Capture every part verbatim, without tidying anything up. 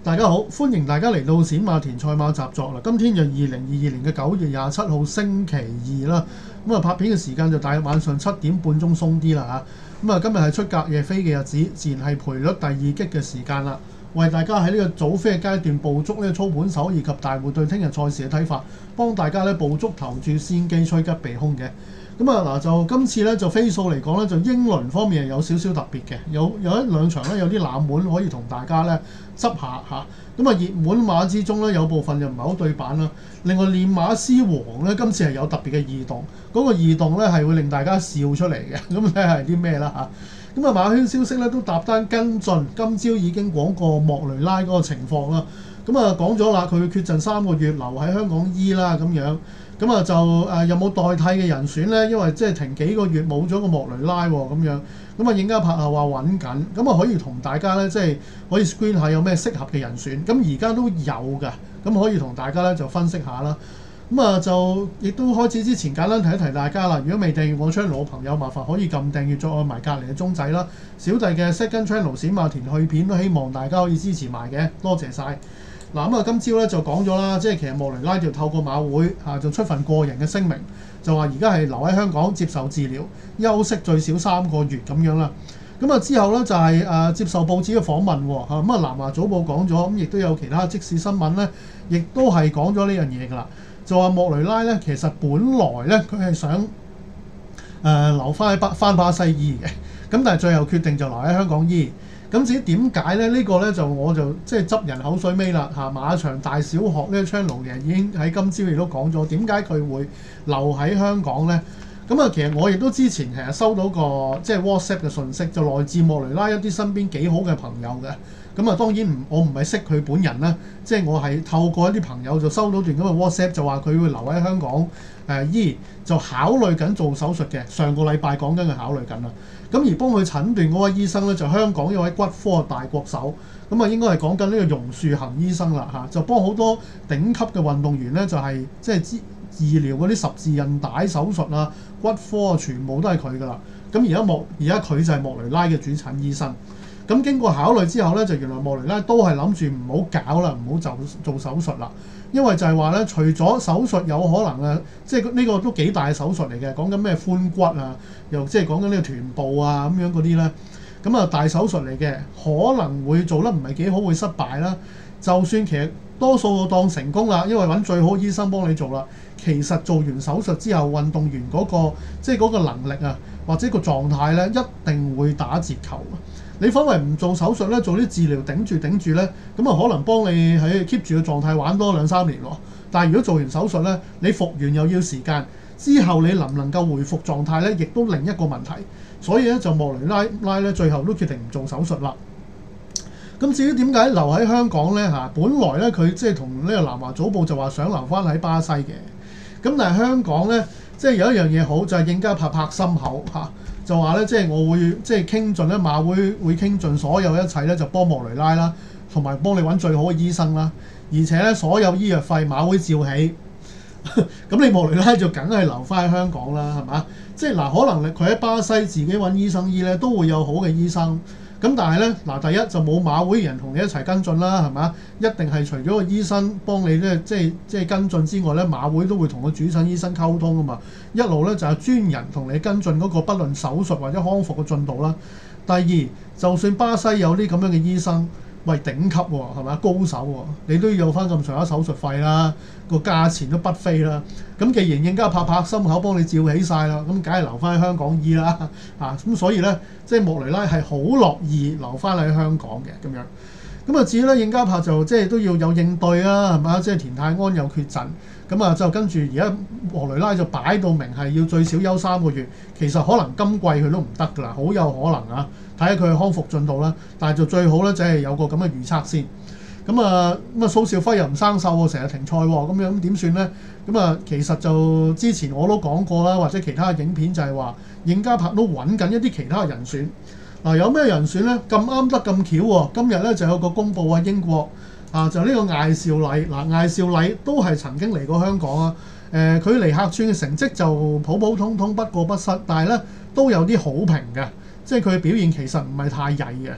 大家好，歡迎大家嚟到冼馬田賽馬習作啦。今天就二零二二年嘅九月廿七號星期二啦。咁啊拍片嘅時間就大約晚上七點半鐘鬆啲啦嚇。咁啊今日係出隔夜飛嘅日子，自然係賠率第二擊嘅時間啦。為大家喺呢個早飛嘅階段捕捉呢個操盤手以及大戶對聽日賽事嘅睇法，幫大家咧捕捉投注先機趨吉避兇嘅。咁啊嗱，就今次咧就飛數嚟講咧，就英倫方面係有少少特別嘅，有有一兩場咧有啲冷門可以同大家咧執下嚇。咁啊熱門馬之中咧有部分就唔係好對版啦。另外練馬師王咧今次係有特別嘅異動，嗰、那個異動咧係會令大家笑出嚟嘅。咁睇係啲咩啦嚇？咁啊馬圈消息咧都搭單跟進，今朝已經講過莫雷拉嗰個情況啦。咁啊講咗啦，佢缺陣三個月留喺香港醫啦咁樣。咁啊就誒、呃、有冇代替嘅人選咧？因為即係停幾個月冇咗個莫雷拉喎咁樣。咁啊應家拍後話揾緊，咁啊可以同大家咧即係可以 screen 下有咩適合嘅人選。咁而家都有㗎，咁可以同大家咧就分析下啦。咁啊就亦都開始之前簡單提一提大家啦。如果未訂閱我 channel 嘅朋友，麻煩可以撳訂閱，再按埋隔離嘅鐘仔啦。小弟嘅 second channel 冼馬田去片都希望大家可以支持埋嘅，多謝晒。嗱咁啊，今朝咧就講咗啦，即係其實莫雷拉就透過馬會啊，就出份個人嘅聲明，就話而家係留喺香港接受治療，休息最少三個月咁樣啦。咁啊之後咧就係、是、誒、呃、接受報紙嘅訪問喎，咁啊南華早報講咗，咁亦都有其他即時新聞咧，亦都係講咗呢樣嘢㗎啦。就話莫雷拉咧其實本來咧佢係想誒、呃、留翻喺巴翻巴西醫嘅，咁但係最後決定就留喺香港醫。咁至於點解咧？呢、這個咧就我就即係執人口水尾啦嚇！馬場大小學呢個 channel 嘅已經喺今朝亦都講咗點解佢會留喺香港咧？咁啊，其實我亦都之前其實收到個即係 WhatsApp 嘅訊息，就來自莫雷拉一啲身邊幾好嘅朋友嘅。咁啊，當然唔我唔係識佢本人啦，即係我係透過一啲朋友就收到段咁嘅 WhatsApp，就話佢會留喺香港誒、呃、醫，就考慮緊做手術嘅。上個禮拜講緊佢考慮緊啦。咁而幫佢診斷嗰位醫生咧，就香港一位骨科大國手，咁啊應該係講緊呢個榕樹恆醫生啦嚇，就幫好多頂級嘅運動員咧，就係即係治治療嗰啲十字韌帶手術啊、骨科啊，全部都係佢噶啦。咁而家莫而家佢就係莫雷拉嘅主診醫生。咁經過考慮之後咧，就原來莫雷拉都係諗住唔好搞啦，唔好就做手術啦。因為就係話咧，除咗手術有可能啊，即係呢個都幾大嘅手術嚟嘅，講緊咩髖骨啊，又即係講緊呢個臀部啊咁樣嗰啲咧，咁啊大手術嚟嘅，可能會做得唔係幾好，會失敗啦。就算其實多數我當成功啦，因為揾最好醫生幫你做啦。其實做完手術之後，運動員嗰個即係嗰個能力啊，或者個狀態咧，一定會打折扣。你反為唔做手術咧，做啲治療頂住頂住咧，咁啊可能幫你喺 keep 住個狀態玩多兩三年喎。但係如果做完手術咧，你復原又要時間，之後你能唔能夠回復狀態咧，亦都另一個問題。所以咧就莫雷拉拉咧最後都決定唔做手術啦。咁至於點解留喺香港咧嚇？本來咧佢即係同呢個南華早報就話想留翻喺巴西嘅，咁但係香港咧即係有一樣嘢好就係應家拍拍心口嚇。就話咧，即係我會即係傾盡咧，馬會會傾盡所有一切咧，就幫莫雷拉啦，同埋幫你揾最好嘅醫生啦。而且咧，所有醫藥費馬會照起。咁你莫雷拉就梗係留翻喺香港啦，係嘛？即係嗱，可能佢喺巴西自己揾醫生醫咧，都會有好嘅醫生。咁但係咧，嗱第一就冇馬會人同你一齊跟進啦，係嘛？一定係除咗個醫生幫你咧，即係即係跟進之外咧，馬會都會同個主診醫生溝通啊嘛。一路咧就係專人同你跟進嗰個，不論手術或者康復嘅進度啦。第二，就算巴西有啲咁樣嘅醫生，喂頂級喎，係咪？高手喎，你都要有翻咁上下手術費啦，個價錢都不菲啦。咁既然應家拍拍心口幫你照起晒啦，咁梗係留翻喺香港醫啦。啊，咁所以咧，即係莫雷拉係好樂意留翻喺香港嘅咁樣。咁啊，至於咧應家拍就即係都要有應對啦，係嘛？即係田泰安有缺陣，咁啊就跟住而家莫雷拉就擺到明係要最少休三個月，其實可能今季佢都唔得㗎啦，好有可能啊！睇下佢嘅康復進度啦，但係就最好咧，就係有個咁嘅預測先。咁啊咁啊，蘇兆輝又唔生鏽喎，成日停賽喎，咁樣咁點算咧？咁啊，其實就之前我都講過啦，或者其他嘅影片就係話應家拍都揾緊一啲其他人選。嗱、啊，有咩人選咧？咁啱得咁巧喎！今日咧就有個公佈啊，英國啊，就呢個艾少禮。嗱、啊，艾少禮都係曾經嚟過香港啊。誒、呃，佢嚟客串嘅成績就普普通通，不過不失，但係咧都有啲好評嘅。即係佢嘅表現其實唔係太曳嘅。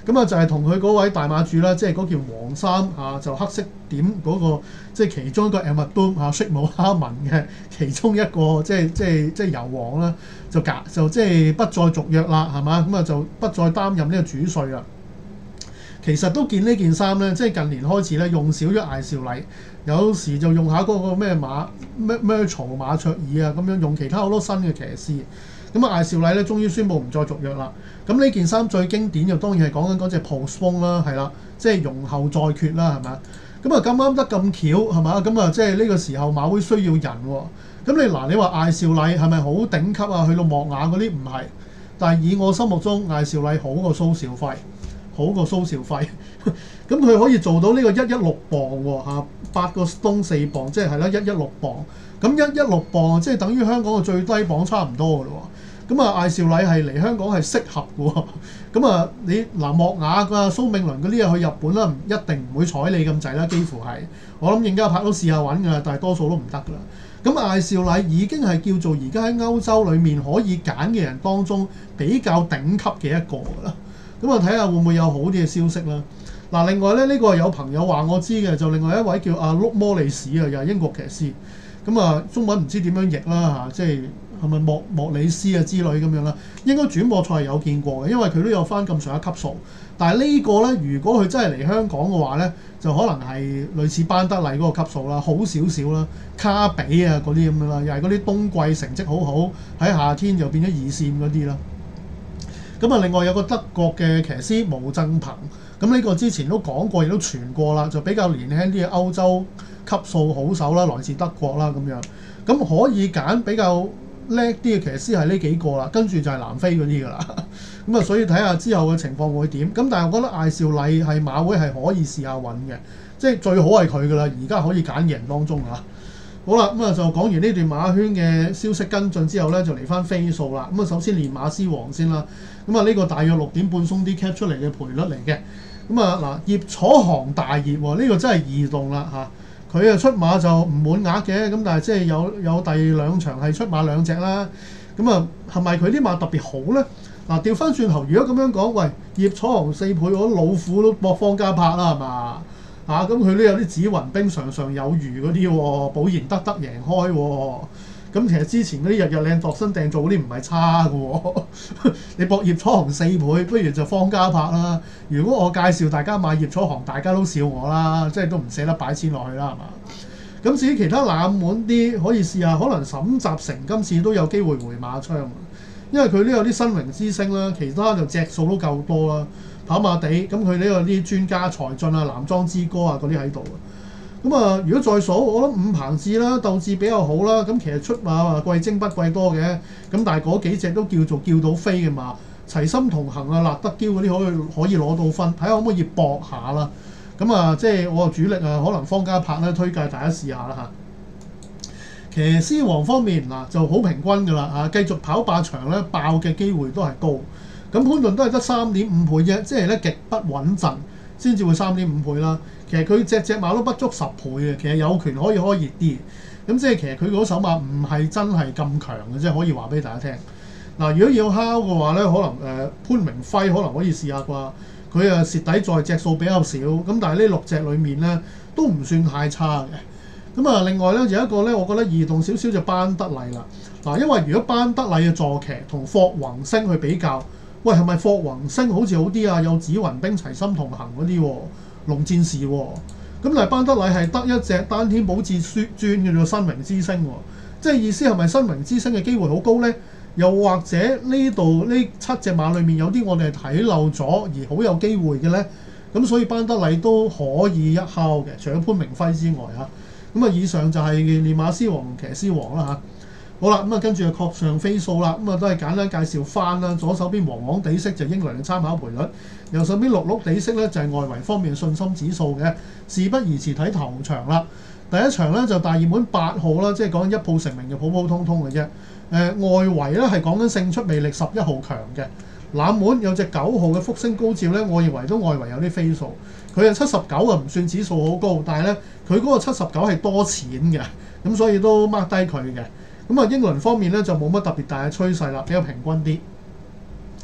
咁啊就係同佢嗰位大馬主啦，即係嗰件黃衫啊，就黑色點嗰、那個，即係其中一個 Al-Maktoum 啊，雪姆哈文嘅其中一個，即係即係即係油王啦，就隔就即係不再續約啦，係嘛？咁啊就不再擔任呢個主帥啦。其實都見呢件衫咧，即係近年開始咧用少咗艾少禮，有時就用下嗰個咩馬咩咩曹馬卓爾啊咁樣，用其他好多新嘅騎師。咁啊，艾少禮咧，終於宣布唔再續約啦。咁呢件衫最經典就當然係講緊嗰隻 Postpone 啦，係啦，即係容後再決啦，係咪？咁啊咁啱得咁巧係嘛？咁啊即係呢個時候馬會需要人喎、哦。咁你嗱，你話艾少禮係咪好頂級啊？去到莫雅嗰啲唔係，但係以我心目中艾少禮好過蘇兆輝，好過蘇兆輝。咁佢可以做到呢個一一六磅喎嚇，八個 stone 四磅，即係係啦一一六磅。咁一一六磅即係等於香港嘅最低磅差唔多㗎咯喎。咁啊，艾少禮係嚟香港係適合嘅喎。咁啊，你嗱莫雅㗎、蘇銘倫嗰啲啊去日本啦，唔一定唔會睬你咁滯啦，幾乎係。我諗應家柏都試下揾㗎啦，但係多數都唔得㗎啦。咁艾少禮已經係叫做而家喺歐洲裡面可以揀嘅人當中比較頂級嘅一個㗎啦。咁啊，睇下會唔會有好啲嘅消息啦。嗱，另外咧，呢、呢個有朋友話我知嘅，就另外一位叫阿碌摩利士啊，又係英國騎師。咁啊，中文唔知點樣譯啦嚇，即係係咪莫莫里斯啊之類咁樣啦？應該轉播賽係有見過嘅，因為佢都有翻咁上下級數。但係呢個咧，如果佢真係嚟香港嘅話咧，就可能係類似班德禮嗰個級數啦，好少少啦，卡比啊嗰啲咁樣啦，又係嗰啲冬季成績好好，喺夏天又變咗二線嗰啲啦。咁啊，另外有個德國嘅騎師毛振鵬，咁呢個之前都講過，亦都傳過啦，就比較年輕啲嘅歐洲級數好手啦，來自德國啦咁樣。咁可以揀比較叻啲嘅騎師係呢幾個啦，跟住就係南非嗰啲㗎啦。咁啊，所以睇下之後嘅情況會點。咁但係我覺得艾少禮係馬會係可以試下揾嘅，即係最好係佢㗎啦。而家可以揀嘅人當中啊。好啦，咁啊就講完呢段馬圈嘅消息跟進之後咧，就嚟翻飛數啦。咁啊，首先練馬師王先啦。咁啊，呢個大約六點半鬆啲 cap 出嚟嘅賠率嚟嘅。咁啊嗱，葉楚航大熱喎，呢、這個真係異動啦嚇。佢啊出馬就唔滿額嘅，咁但係即係有有第兩場係出馬兩隻啦。咁啊，係咪佢啲馬特別好咧？嗱，調翻轉頭，如果咁樣講，喂，葉楚航四倍，我老虎都搏方家柏啦，係嘛？嚇，咁佢都有啲紫雲兵常常有餘嗰啲喎，保研得得贏開喎。咁其實之前嗰啲日日靚度身訂做嗰啲唔係差嘅喎。你博葉楚航四倍，不如就方家柏啦。如果我介紹大家買葉楚航，大家都笑我啦，即係都唔捨得擺錢落去啦，係嘛？咁至於其他冷門啲，可以試下，可能沈集成今次都有機會回馬槍，因為佢都有啲新榮之星啦，其他就隻數都夠多啦。跑馬地咁佢呢個啲專家才俊啊、男裝之歌啊嗰啲喺度啊，咁啊如果再數，我諗五彭志啦、鬥志比較好啦，咁其實出馬啊貴精不貴多嘅，咁但係嗰幾隻都叫做叫到飛嘅馬，齊心同行啊、辣德嬌嗰啲可以可以攞到分，睇下可唔可以搏下啦。咁啊即係我主力啊，可能方家柏咧推介大家試下啦嚇。騎師王方面嗱就好平均㗎啦嚇，繼續跑霸場咧爆嘅機會都係高。咁潘頓都係得三點五倍啫，即係咧極不穩陣先至會三點五倍啦。其實佢隻隻馬都不足十倍嘅，其實有權可以開熱啲。咁即係其實佢嗰手馬唔係真係咁強嘅，即係可以話俾大家聽。嗱，如果要敲嘅話咧，可能誒、呃、潘明輝可能可以試下啩。佢啊蝕底在隻數比較少，咁但係呢六隻裡面咧都唔算太差嘅。咁啊，另外咧有一個咧，我覺得異動少少就班德禮啦。嗱，因為如果班德禮嘅坐騎同霍宏星去比較，喂，係咪霍宏星好似好啲啊？有紫雲兵齊心同行嗰啲喎，龍戰士喎、哦。咁但係班德禮係得一隻單天保至尊叫做新榮之星喎、哦，即係意思係咪新榮之星嘅機會好高咧？又或者呢度呢七隻馬裡面有啲我哋係睇漏咗而好有機會嘅咧？咁所以班德禮都可以一敲嘅，除咗潘明輝之外嚇。咁啊，以上就係練馬師王、騎師王啦嚇。好啦，咁啊跟住就確上飛數啦，咁啊都係簡單介紹翻啦。左手邊黃黃地色就英倫嘅參考賠率，右手邊綠綠地色咧就係、是、外圍方面嘅信心指數嘅。事不宜遲，睇頭場啦。第一場咧就大熱門八號啦，即係講緊一鋪成名嘅普普通通嘅啫。誒、呃、外圍咧係講緊勝出魅力十一號強嘅。冷門有隻九號嘅福星高照咧，我認為都外圍有啲飛數。佢係七十九啊，唔算指數好高，但係咧佢嗰個七十九係多錢嘅，咁所以都 mark 低佢嘅。咁啊，英倫方面咧就冇乜特別大嘅趨勢啦，比較平均啲。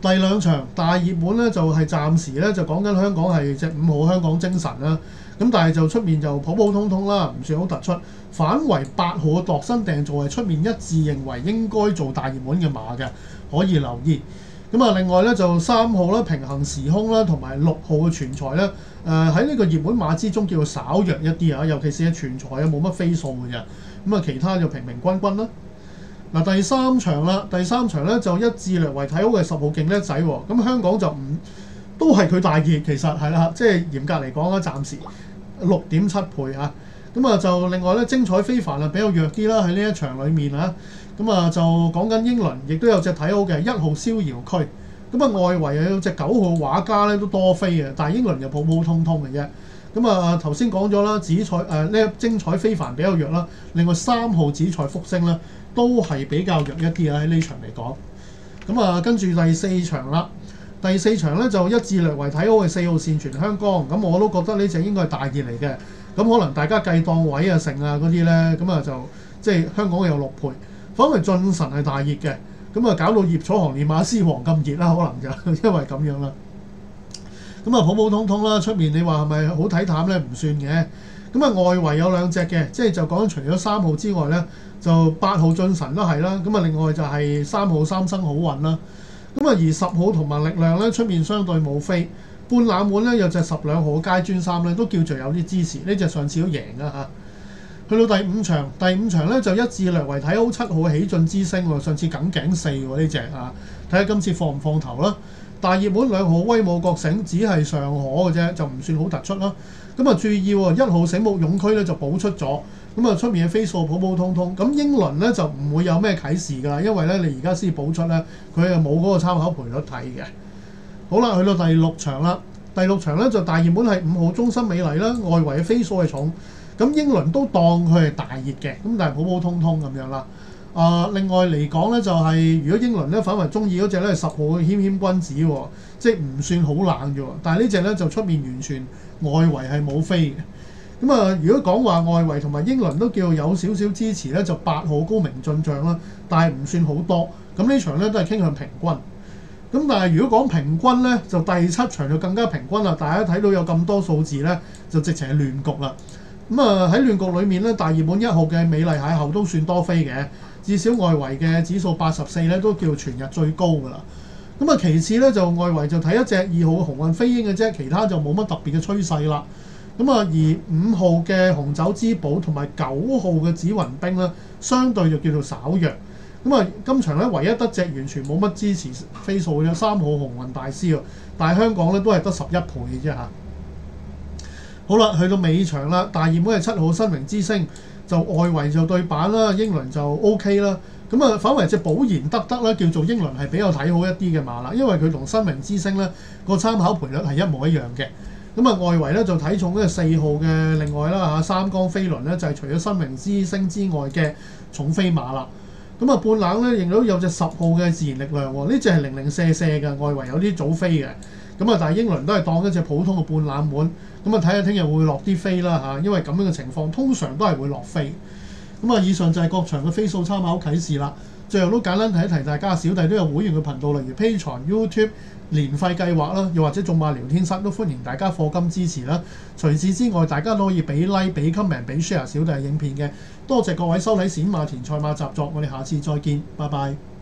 第兩場大熱門咧就係、是、暫時咧就講緊香港係隻五號香港精神啦，咁但係就出面就普普通通啦，唔算好突出。反為八號嘅度身訂造係出面一致認為應該做大熱門嘅馬嘅，可以留意。咁啊，另外咧就三號啦、平衡時空啦，同埋六號嘅全才咧，誒喺呢個熱門馬之中叫做稍弱一啲啊，尤其是係全才啊冇乜飛數嘅啫。咁啊，其他就平平均均啦。嗱，第三場啦，第三場咧就一致略為睇好嘅十號勁叻仔喎。咁香港就唔都係佢大熱，其實係啦，即係嚴格嚟講啊，暫時六點七倍啊。咁啊，就另外咧精彩非凡啊，比較弱啲啦喺呢一場裡面啊。咁啊，就講緊英倫，亦都有隻睇好嘅一號逍遙區。咁啊，外圍又有隻九號畫家咧都多飛嘅，但係英倫又普普通通嘅啫。咁啊，頭先講咗啦，紫彩誒呢精彩非凡比較弱啦。另外三號紫彩福星咧都係比較弱一啲啊，喺呢場嚟講。咁啊，跟住第四場啦，第四場咧就一致略為睇好嘅四號線全香港。咁我都覺得呢隻應該係大熱嚟嘅。咁可能大家計檔位啊、成啊嗰啲咧，咁啊就即係香港有六倍。反為進神係大熱嘅，咁啊搞到葉楚航練馬師王咁熱啦，可能就因為咁樣啦。咁啊普普通通啦，出面你話係咪好睇淡咧？唔算嘅。咁啊外圍有兩隻嘅，即係就講除咗三號之外咧，就八號進神都係啦。咁啊另外就係三號三生好運啦。咁啊而十號同埋力量咧出面相對冇飛，半冷門咧有隻十兩號街專三咧都叫做有啲支持，呢隻上次都贏啊嚇。去到第五場，第五場咧就一致略為睇好七號喜進之星喎，上次梗頸四喎呢隻啊，睇下今次放唔放頭啦。大熱門兩號威武覺醒只係尚可嘅啫，就唔算好突出啦。咁啊注意喎，一號醒目勇區咧就補出咗，咁啊出面嘅飛數普普通通。咁英倫咧就唔會有咩啟示㗎啦，因為咧你而家先補出咧，佢係冇嗰個參考賠率睇嘅。好啦，去到第六場啦，第六場咧就大熱門係五號中心美麗啦，外圍嘅飛數係重。咁英倫都當佢係大熱嘅，咁但係普普通通咁樣啦。啊、呃，另外嚟講咧，就係、是、如果英倫咧反為中意嗰隻咧係十號嘅謙謙君子喎，即係唔算好冷啫喎。但係呢隻咧就出面完全外圍係冇飛嘅。咁啊，如果講話外圍同埋英倫都叫有少少支持咧，就八號高明進帳啦，但係唔算好多。咁呢場咧都係傾向平均。咁但係如果講平均咧，就第七場就更加平均啦。大家睇到有咁多數字咧，就直情係亂局啦。咁啊喺亂局裏面咧，大熱門一號嘅美麗邂逅都算多飛嘅，至少外圍嘅指數八十四咧都叫全日最高㗎啦。咁啊其次咧就外圍就睇一隻二號嘅鴻運飛鷹嘅啫，其他就冇乜特別嘅趨勢啦。咁啊而五號嘅紅酒之寶同埋九號嘅紫雲兵咧，相對就叫做稍弱。咁啊今場咧唯一得隻完全冇乜支持飛數嘅三號鴻運大師啊，但係香港咧都係得十一倍嘅啫嚇。好啦，去到尾場啦，大熱門係七號新榮之星，就外圍就對版啦，英倫就 O K 啦。咁啊反為隻寶然得得咧，叫做英倫係比較睇好一啲嘅馬啦，因為佢同新榮之星咧個參考賠率係一模一樣嘅。咁啊外圍咧就睇重呢個四號嘅另外啦嚇三江飛輪咧就係、是、除咗新榮之星之外嘅重飛馬啦。咁啊半冷咧認到有隻十號嘅自然力量喎，呢隻係零零舍舍嘅，外圍有啲早飛嘅。咁啊，但係英倫都係當一隻普通嘅半冷門，咁啊睇下聽日會落啲飛啦嚇，因為咁樣嘅情況通常都係會落飛。咁啊，以上就係各場嘅飛數參考啟示啦。最後都簡單提一提大家，小弟都有會員嘅頻道，例如 Patreon、YouTube 年費計劃啦，又或者眾馬聊天室都歡迎大家課金支持啦。除此之外，大家都可以俾 like、俾 comment、俾 share 小弟影片嘅。多謝各位收睇閃馬田賽馬習作，我哋下次再見，拜拜。